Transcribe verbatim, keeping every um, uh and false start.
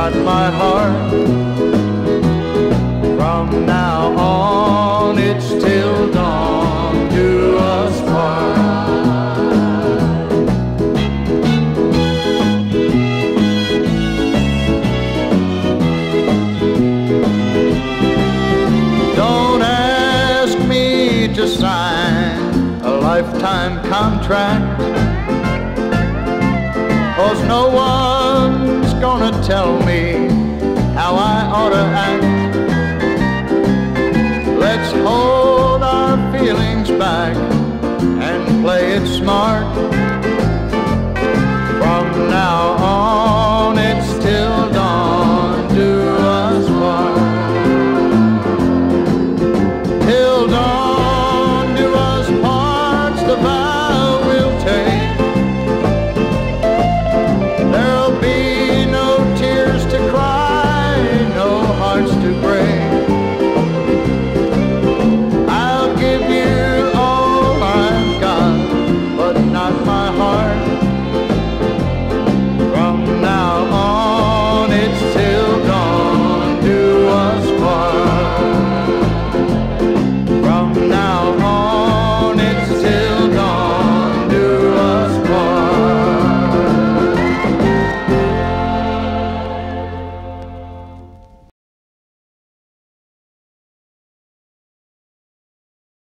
got my heart. From now on, it's till dawn, do us part. Don't ask me to sign a lifetime contract, 'cause no one's gonna tell me how I ought to act. Let's hold our feelings back and play it smart.